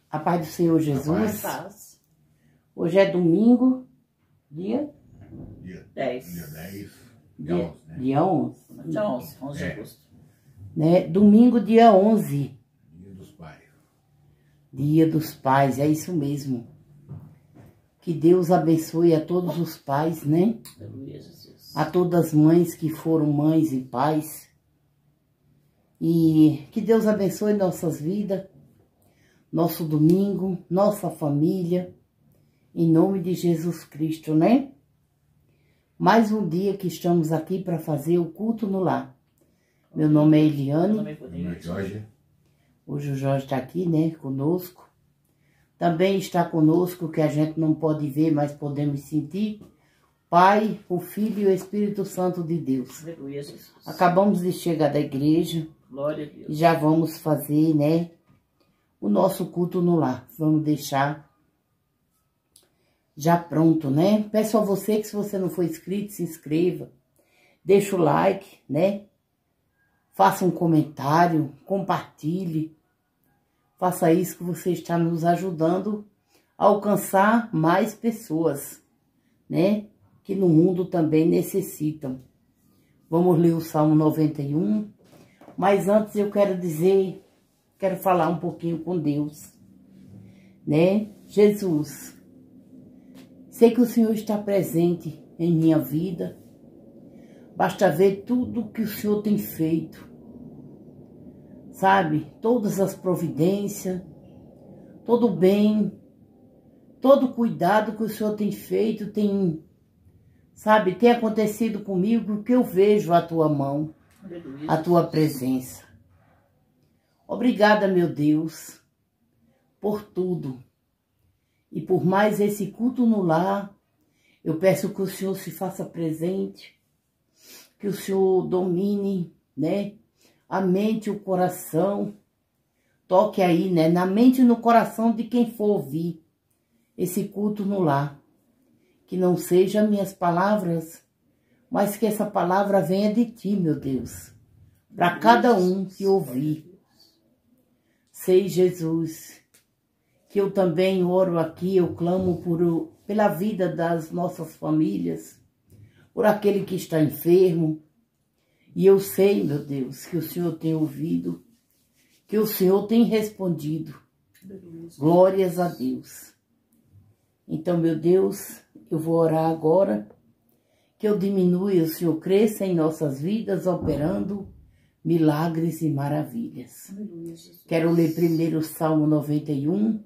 A paz do Senhor Jesus. Paz. Hoje é domingo, dia 10. Dia 10. Dia 11. Dia 11 de agosto. Né? Domingo, dia 11. Dia dos Pais. Dia dos Pais, é isso mesmo. Que Deus abençoe a todos os pais, né? Aleluia, Jesus. A todas as mães que foram mães e pais. E que Deus abençoe nossas vidas, nosso domingo, nossa família, em nome de Jesus Cristo, né? Mais um dia que estamos aqui para fazer o culto no lar. Meu nome é Eliane. Meu nome é Jorge. Hoje o Jorge está aqui, né, conosco. Também está conosco, que a gente não pode ver, mas podemos sentir, Pai, o Filho e o Espírito Santo de Deus. Aleluia, Jesus. Acabamos de chegar da igreja Glória a Deus. e já vamos fazer, né, o nosso culto no lar. Vamos deixar já pronto, né? Peço a você que, se você não for inscrito, se inscreva. Deixa o like, né? Faça um comentário, compartilhe. Faça isso que você está nos ajudando a alcançar mais pessoas, né? Que no mundo também necessitam. Vamos ler o Salmo 91. Mas antes eu quero falar um pouquinho com Deus, né? Jesus, sei que o Senhor está presente em minha vida. Basta ver tudo que o Senhor tem feito. Sabe, todas as providências, todo o bem, todo o cuidado que o Senhor tem feito, tem acontecido comigo, porque eu vejo a tua mão, Aleluia, a tua presença. Obrigada, meu Deus, por tudo. E por mais esse culto no lar, eu peço que o Senhor se faça presente, que o Senhor domine, né? A mente e o coração, toque aí, né? Na mente e no coração de quem for ouvir esse culto no lar. Que não seja minhas palavras, mas que essa palavra venha de ti, meu Deus. Para cada um que ouvir. Sei, Jesus, que eu também oro aqui, eu clamo pela vida das nossas famílias, por aquele que está enfermo. E eu sei, meu Deus, que o Senhor tem ouvido, que o Senhor tem respondido. Glórias a Deus. Então, meu Deus, eu vou orar agora, que eu diminua e o Senhor cresça em nossas vidas, operando milagres e maravilhas. Quero ler primeiro o Salmo 91.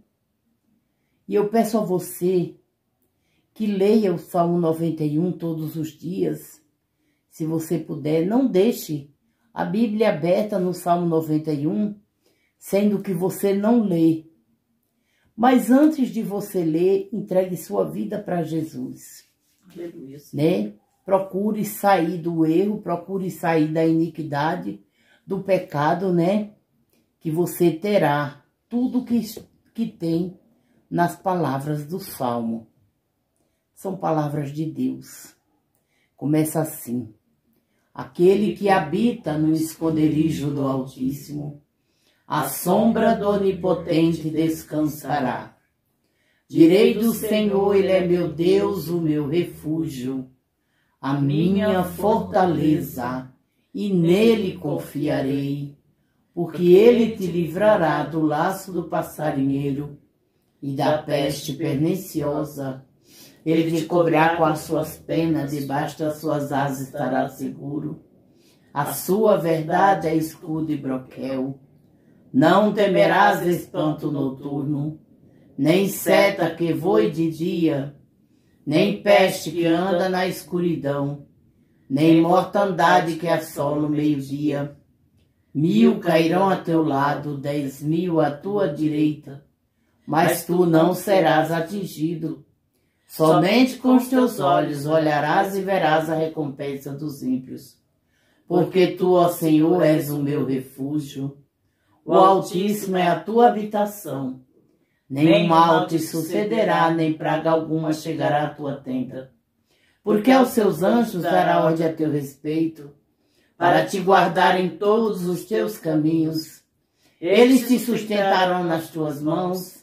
E eu peço a você que leia o Salmo 91 todos os dias. Se você puder, não deixe a Bíblia aberta no Salmo 91, sendo que você não lê. Mas antes de você ler, entregue sua vida para Jesus. Aleluia, Né? Procure sair do erro, procure sair da iniquidade, do pecado, né? Que você terá tudo que tem nas palavras do Salmo. São palavras de Deus. Começa assim. Aquele que habita no esconderijo do Altíssimo, à sombra do Onipotente descansará. Direi do Senhor, Ele é meu Deus, o meu refúgio, a minha fortaleza, e nele confiarei, porque Ele te livrará do laço do passarinheiro e da peste perniciosa. Ele te cobrirá com as suas penas, debaixo das suas asas estará seguro. A sua verdade é escudo e broquel. Não temerás espanto noturno, nem seta que voe de dia, nem peste que anda na escuridão, nem mortandade que assola o meio-dia. 1000 cairão a teu lado, 10.000 à tua direita, mas tu não serás atingido. Somente com os teus olhos olharás e verás a recompensa dos ímpios. Porque tu, ó Senhor, és o meu refúgio, o Altíssimo é a tua habitação. Nem mal te sucederá, nem praga alguma chegará à tua tenda. Porque aos seus anjos dará ordem a teu respeito, para te guardar em todos os teus caminhos. Eles te sustentarão nas tuas mãos,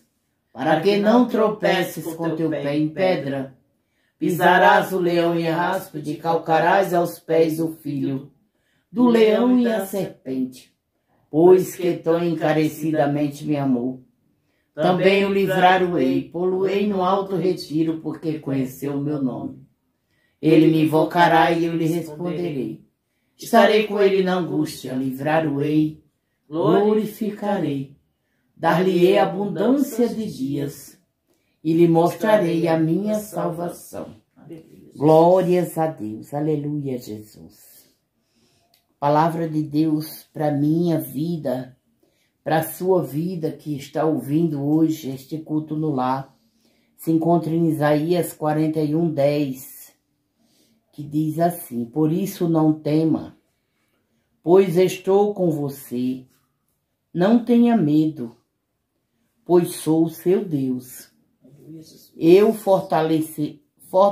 para que não tropeces com teu pé em pedra. Pisarás o leão e a áspide, calcarás aos pés o filho do leão e a serpente. Pois que tão encarecidamente me amou, também o livrar-o-ei, pô-lo-ei no alto retiro, porque conheceu o meu nome. Ele me invocará e eu lhe responderei. Estarei com ele na angústia, livrar-o-ei, glorificarei. Dar-lhe-ei abundância de dias e lhe mostrarei a minha salvação. Glórias a Deus, aleluia, Jesus. Palavra de Deus para minha vida, para a sua vida que está ouvindo hoje este culto no lar, se encontra em Isaías 41:10, que diz assim: por isso não tema, pois estou com você, não tenha medo, pois sou o seu Deus. Eu fortalecerei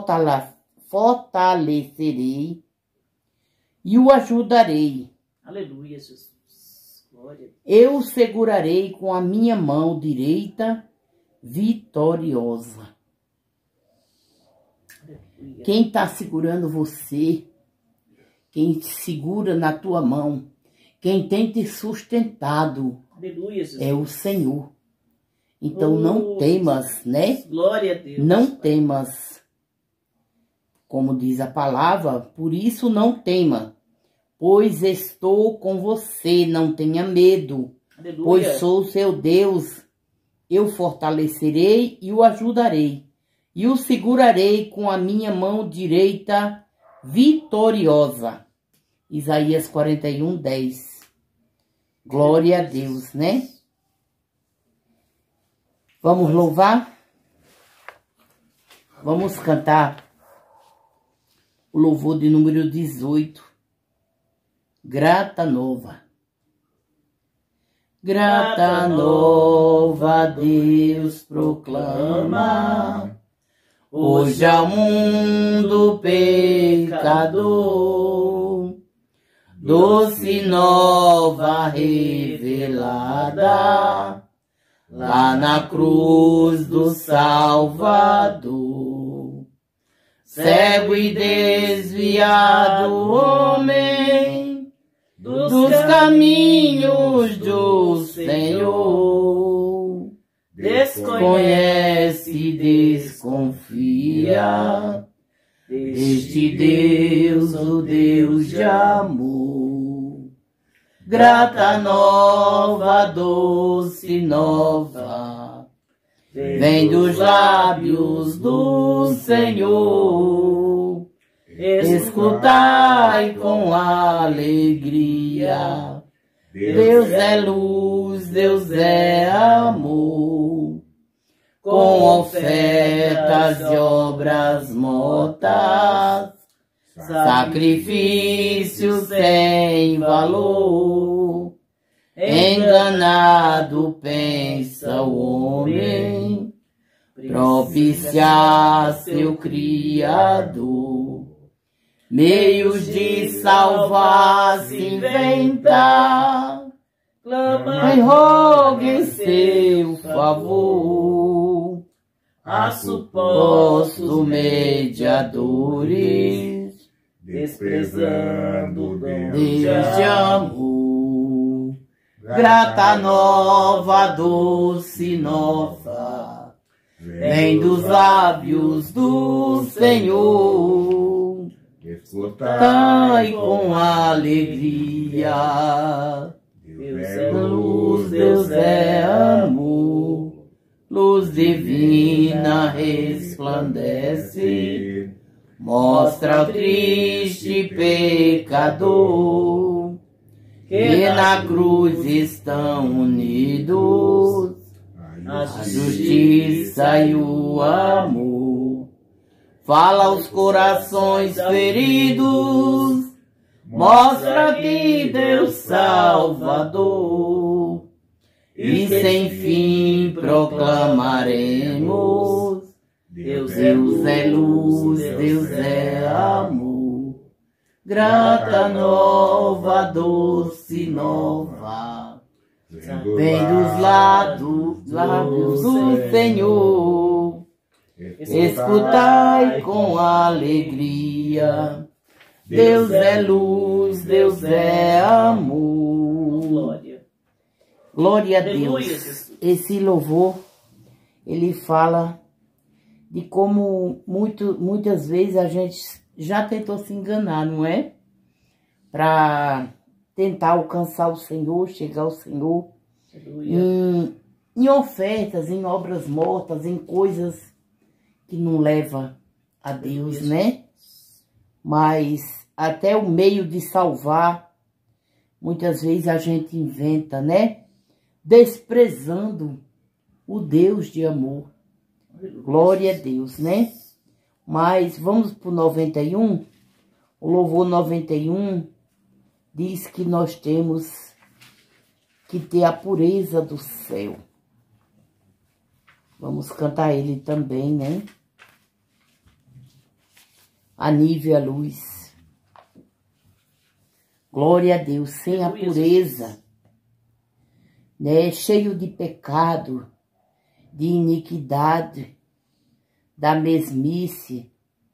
e o ajudarei. Aleluia, Jesus. Glória. Eu o segurarei com a minha mão direita vitoriosa. Aleluia. Quem está segurando você, quem te segura na tua mão, quem tem te sustentado, Aleluia, Jesus. é o Senhor. Então não temas, né? Glória a Deus. Não temas. Como diz a palavra, por isso não tema, pois estou com você, não tenha medo. Aleluia. Pois sou seu Deus, eu fortalecerei e o ajudarei, e o segurarei com a minha mão direita vitoriosa. Isaías 41:10. Glória a Deus, né? Vamos louvar? Vamos cantar o louvor de número 18. Grata nova. Grata nova Deus proclama, hoje ao mundo pecador, doce nova revelada, lá na cruz do Salvador. Cego e desviado homem dos caminhos do Senhor, desconhece e desconfia deste Deus, o Deus de amor. Grata nova, doce nova, vem dos lábios do Senhor. Escutai com alegria, Deus é luz, Deus é amor. Com ofertas e obras mortas, sacrifícios sem valor, enganado pensa o homem, propiciar seu Criador. Meios de salvar se inventa, clama e roga em seu favor. A supostos mediadores, desprezando o Deus de amor. Grata nova, doce nova, vem dos lábios do Senhor. Escutai com alegria, Deus é luz, Deus é amor. Luz divina resplandece, mostra o triste pecador, que na cruz estão unidos a justiça e o amor. Fala aos corações feridos, mostra-te Deus Salvador, e sem fim proclamaremos: Deus é luz, Deus é amor. Grata nova, doce nova, vem dos lábios do Senhor. Escutai com alegria. Deus é luz, Deus é amor. Glória. Glória a Aleluia, Deus. Jesus. Esse louvor, ele fala de como muitas vezes a gente já tentou se enganar, não é? Para tentar alcançar o Senhor, chegar ao Senhor. Aleluia. Em ofertas, em obras mortas, em coisas que não levam a Deus, né? Mas até o meio de salvar, muitas vezes a gente inventa, né? Desprezando o Deus de amor. Aleluia. Glória a Deus, né? Mas vamos para o 91. O louvor 91 diz que nós temos que ter a pureza do céu. Vamos cantar ele também, né? Anive a luz. Glória a Deus, sem a pureza, né? Cheio de pecado, de iniquidade, da mesmice,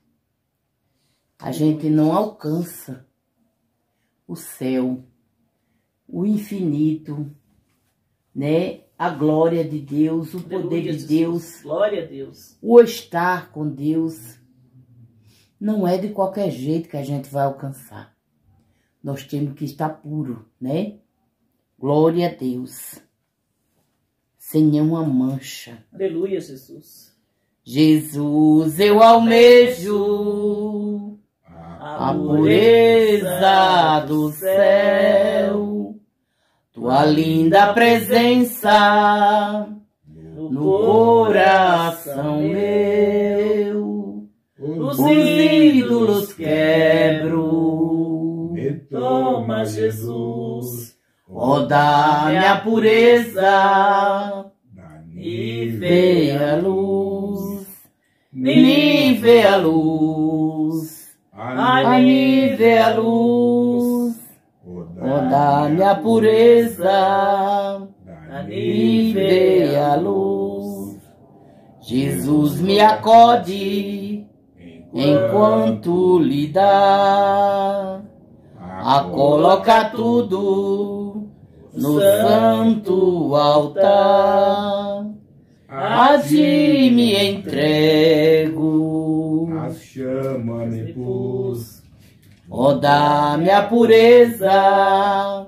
a gente não alcança o céu, o infinito, né? A glória de Deus, o poder de Deus, glória a Deus, o estar com Deus. Não é de qualquer jeito que a gente vai alcançar. Nós temos que estar puro, né? Glória a Deus. Sem nenhuma mancha. Aleluia, Jesus. Jesus, eu almejo a pureza do céu, tua linda presença no coração meu. Os ídolos quebro, Me toma, Jesus, ó, dá-me a pureza, e vê a luz, me vê a luz, me vê a luz, ó, dá-me a pureza, e vê a luz. Jesus me acode enquanto lhe dá a colocar tudo no santo altar. A ti me entrego, as chamas me pus, ó, dá-me a pureza,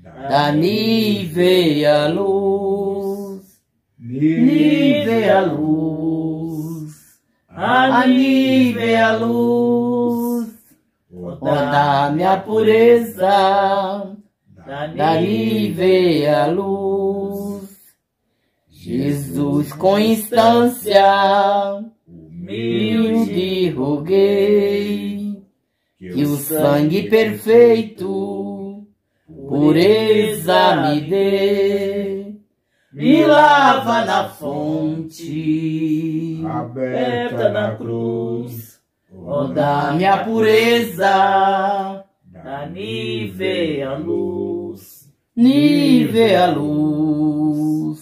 dá-me a luz, me vê a luz, me a luz, ó, dá-me a pureza, dá-me a luz. Jesus, com instância, humilde roguei, que o sangue perfeito, pureza me dê, me lava na fonte, aberta na cruz, ó, dá-me a pureza, Anive a luz, nível a luz,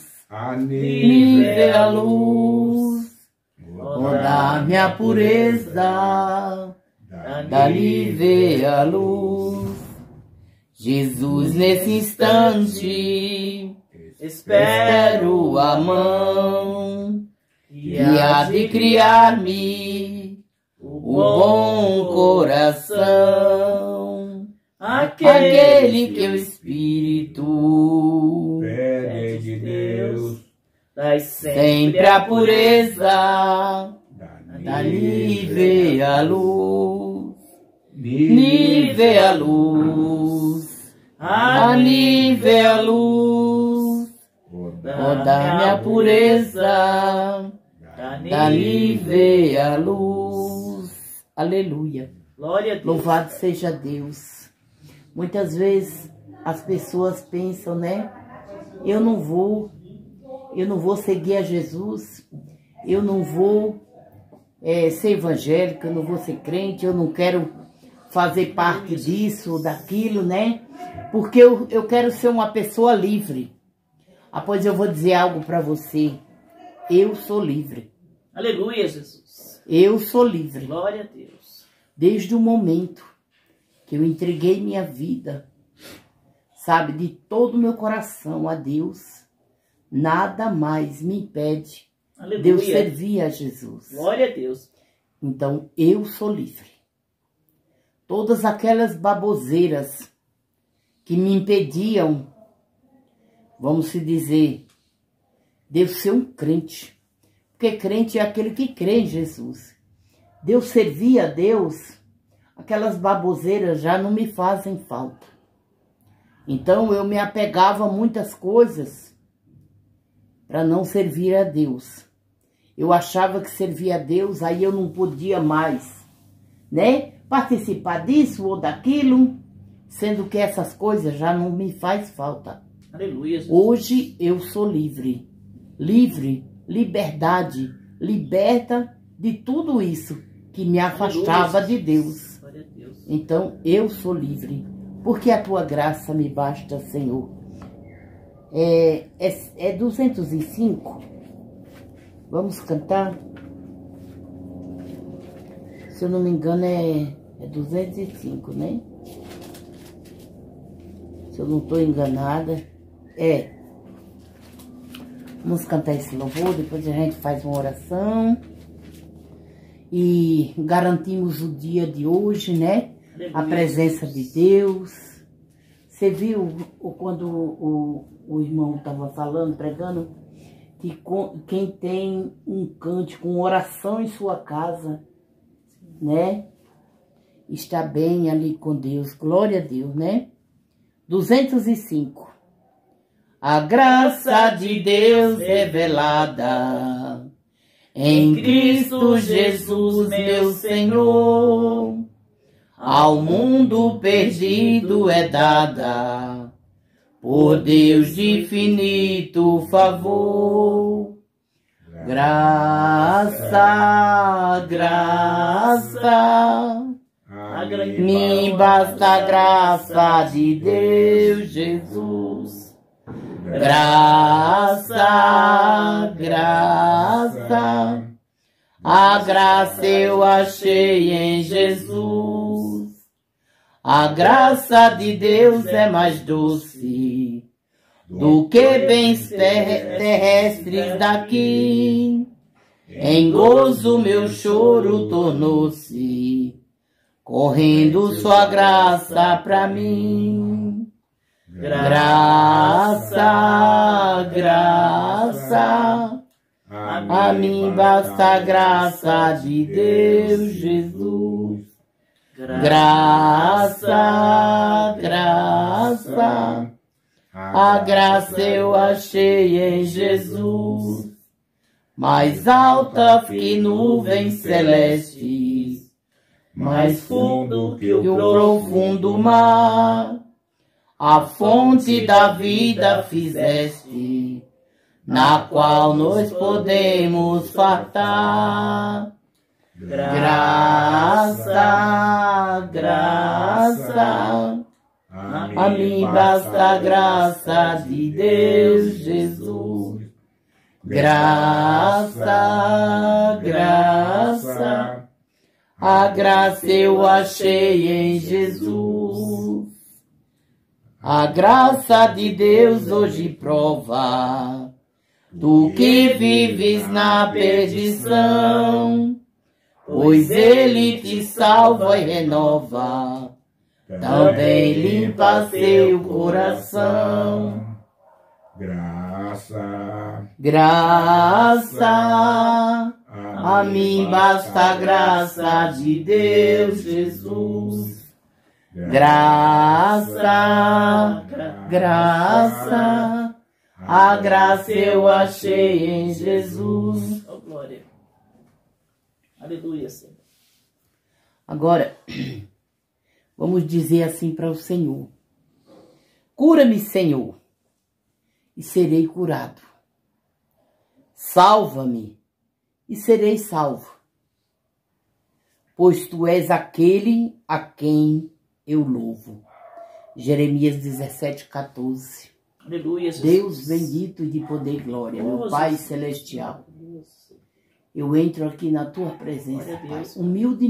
nível a luz, ó, dá-me a pureza, dá-me a luz. Jesus, nesse instante, espero a mão e há de criar-me o bom coração, aquele que o Espírito pede de Deus, dai sempre a pureza, dá-lhe a luz, nível a luz, nível a luz, ó, dá-me a pureza, dá-lhe a luz. Aleluia. Glória a Deus. Louvado seja Deus. Muitas vezes as pessoas pensam, né? Eu não vou seguir a Jesus, eu não vou ser evangélica, eu não vou ser crente, eu não quero fazer parte disso ou daquilo, né? Porque eu quero ser uma pessoa livre. Pois eu vou dizer algo para você. Eu sou livre. Aleluia, Jesus. Eu sou livre. Glória a Deus. Desde o momento que eu entreguei minha vida, sabe, de todo o meu coração a Deus, nada mais me impede Aleluia. de eu servir a Jesus. Glória a Deus. Então, eu sou livre. Todas aquelas baboseiras que me impediam, vamos se dizer, de eu ser um crente. Porque crente é aquele que crê em Jesus. De eu servir a Deus, aquelas baboseiras já não me fazem falta. Então, eu me apegava a muitas coisas para não servir a Deus. Eu achava que servir a Deus, aí eu não podia mais, né? Participar disso ou daquilo, sendo que essas coisas já não me faz falta. Aleluia, Jesus. Hoje eu sou livre. Livre, liberdade, liberta de tudo isso que me afastava de Deus. Glória a Deus. Então eu sou livre, porque a tua graça me basta, Senhor. É 205. Vamos cantar? Se eu não me engano, é 205, né? Se eu não estou enganada, Vamos cantar esse louvor, depois a gente faz uma oração. E garantimos o dia de hoje, né? A presença de Deus. Você viu quando o irmão estava falando, pregando, que quem tem um cântico, uma oração em sua casa, né? Está bem ali com Deus. Glória a Deus, né? 205. A graça de Deus revelada em Cristo Jesus, meu Senhor, ao mundo perdido é dada por Deus de infinito favor. Graça, graça, me basta a graça de Deus Jesus. Graça, graça, a graça eu achei em Jesus. A graça de Deus é mais doce do que bens terrestres daqui. Em gozo meu choro tornou-se, correndo sua graça pra mim. Graça, graça, a mim basta a graça de Deus Jesus. Graça, graça, a graça eu achei em Jesus. Mais alta que nuvens celestes, mais fundo que o profundo mar, a fonte da vida fizeste, na qual nós podemos fartar. Graça, graça, a mim basta a graça de Deus Jesus. Graça, graça, a graça eu achei em Jesus. A graça de Deus hoje prova, tu que vives na perdição, pois Ele te salva e renova, também limpa seu coração. Graça, graça, a mim basta a graça de Deus Jesus. Graça, graça, a graça eu achei em Jesus. Oh, glória. Aleluia, Senhor. Agora, vamos dizer assim para o Senhor: cura-me, Senhor, e serei curado. Salva-me e serei salvo, pois tu és aquele a quem eu louvo. Jeremias 17:14. Aleluia, Jesus. Deus bendito e de poder e glória, meu Oh, Pai Jesus. celestial. Deus. Eu entro aqui na tua presença, Glória a Pai, Deus.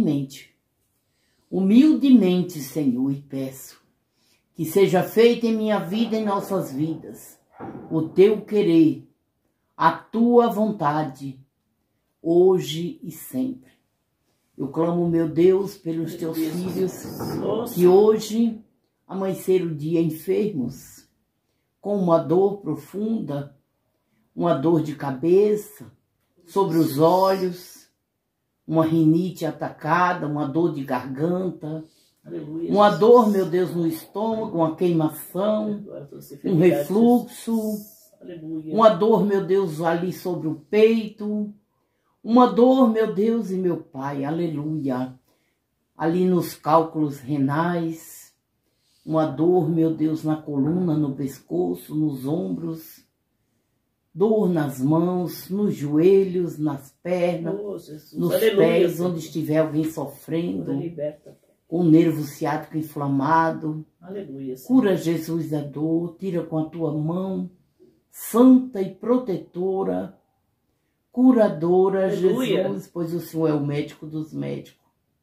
humildemente, Senhor, e peço que seja feita em minha vida e em nossas vidas o teu querer, a tua vontade, hoje e sempre. Eu clamo, meu Deus, pelos teus filhos que hoje amanheceram o dia enfermos, com uma dor profunda, uma dor de cabeça, sobre os olhos, uma rinite atacada, uma dor de garganta, Aleluia, uma Jesus. dor, meu Deus, no estômago, uma queimação, Agora todas as um enfermidades, refluxo, Jesus. Aleluia. uma dor, meu Deus, ali sobre o peito, uma dor, meu Deus e meu Pai, aleluia, ali nos cálculos renais, uma dor, meu Deus, na coluna, no pescoço, nos ombros, dor nas mãos, nos joelhos, nas pernas, Oh, Jesus. nos Aleluia, pés, Senhor. onde estiver alguém sofrendo, Liberta. com o nervo ciático inflamado. Aleluia, Senhor. Cura, Jesus, a dor, tira com a tua mão santa e protetora, curadora, Aleluia. Jesus, pois o Senhor é o médico dos médicos.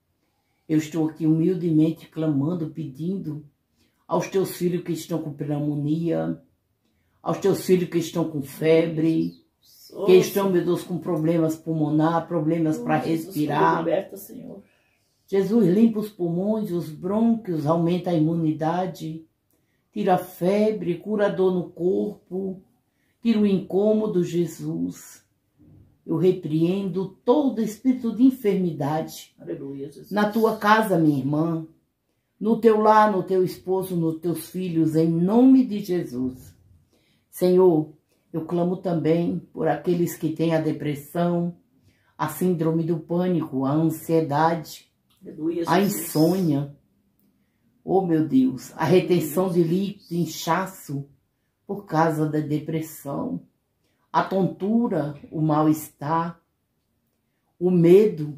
Eu estou aqui humildemente clamando, pedindo aos teus filhos que estão com pneumonia, aos teus filhos que estão com febre, Oh, que estão, meu Deus, com problemas pulmonar, problemas para Jesus, respirar. Liberta, Senhor. Jesus, limpa os pulmões, os brônquios, aumenta a imunidade, tira a febre, cura a dor no corpo, tira o incômodo, Jesus. Eu repreendo todo espírito de enfermidade Aleluia, Jesus. na tua casa, minha irmã, no teu lar, no teu esposo, nos teus filhos, em nome de Jesus. Senhor, eu clamo também por aqueles que têm a depressão, a síndrome do pânico, a ansiedade, Aleluia, a Jesus. insônia, oh meu Deus, a retenção de líquido, inchaço por causa da depressão, a tontura, o mal-estar, o medo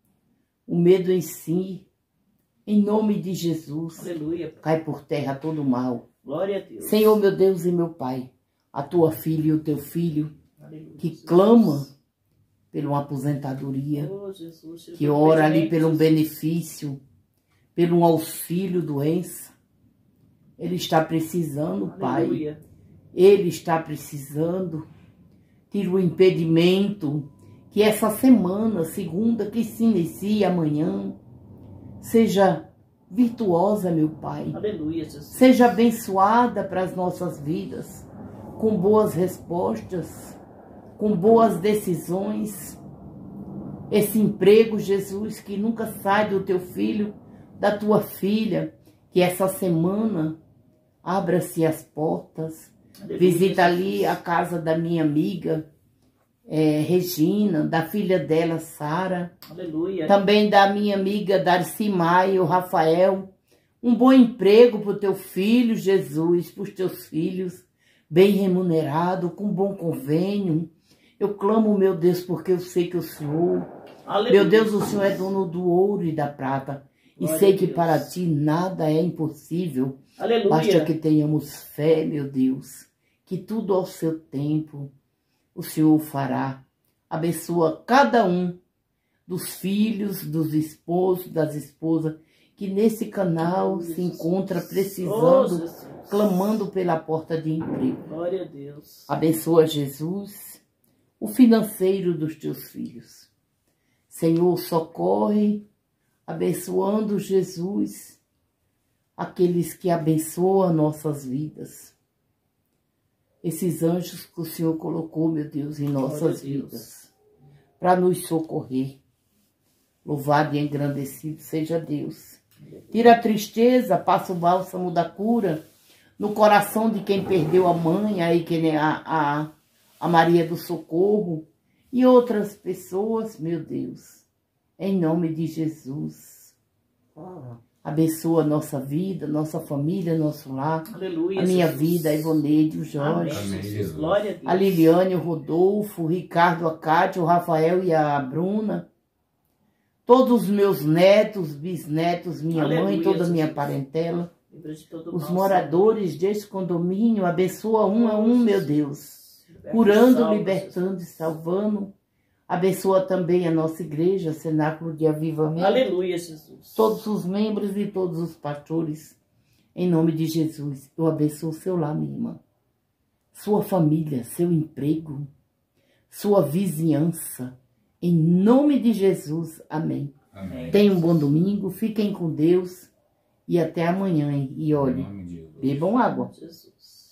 em si, em nome de Jesus, Aleluia. cai por terra todo o mal. Glória a Deus. Senhor, meu Deus e meu Pai, a tua filha e o teu filho Aleluia, que Jesus. clama por uma aposentadoria, Oh, Jesus. que ora ali pelo Jesus. benefício, pelo auxílio doença. Ele está precisando, Pai. Aleluia. Ele está precisando. Tira o impedimento. Que essa semana, segunda, que se inicia amanhã, seja virtuosa, meu Pai. Aleluia, Jesus. Seja abençoada para as nossas vidas, com boas respostas, com boas decisões. Esse emprego, Jesus, que nunca sai do teu filho, da tua filha, que essa semana abra-se as portas. Aleluia, Visita Jesus. ali a casa da minha amiga Regina, da filha dela, Sara. Aleluia. Também da minha amiga Darcy Maia, o Rafael. Um bom emprego para o teu filho, Jesus, para os teus filhos, bem remunerado, com bom convênio. Eu clamo, meu Deus, porque eu sei que o Senhor, Aleluia. meu Deus, o Senhor é dono do ouro e da prata. E Glória sei a que Deus. para ti nada é impossível. Aleluia. Basta que tenhamos fé, meu Deus, que tudo ao seu tempo o Senhor fará. Abençoa cada um dos filhos, dos esposos, das esposas, que nesse canal se encontra Oh, precisando, Jesus. clamando pela porta de emprego. Glória a Deus. Abençoa, Jesus, o financeiro dos teus filhos. Senhor, socorre, abençoando, Jesus, aqueles que abençoam nossas vidas. Esses anjos que o Senhor colocou, meu Deus, em nossas Glória a Deus. vidas, para nos socorrer. Louvado e engrandecido seja Deus. Tira a tristeza, passa o bálsamo da cura no coração de quem perdeu a mãe, aí que nem a Maria do Socorro e outras pessoas, meu Deus. Em nome de Jesus. Abençoa a nossa vida, nossa família, nosso lar, Aleluia, a minha Jesus. vida, a Ivoneide, o Jorge, Amém, Amém, Jesus. Jesus. Glória a Deus. a Liliane, o Rodolfo, o Ricardo, a Cátia, o Rafael e a Bruna. Todos os meus netos, bisnetos, minha Aleluia, mãe, toda a minha Jesus. parentela. Livra de todo Os mal, moradores deste condomínio, abençoa um a um, meu Deus. Senhor. Curando, Salva, libertando e Jesus. salvando. Abençoa também a nossa igreja, Cenáculo de Avivamento. Aleluia, Jesus. Todos os membros e todos os pastores. Em nome de Jesus, eu abençoo o seu lar, minha irmã. Sua família, seu emprego, sua vizinhança. Em nome de Jesus, amém. Amém. Tenham um bom domingo, fiquem com Deus e até amanhã. E Em olhe, nome de Jesus. bebam água. Jesus.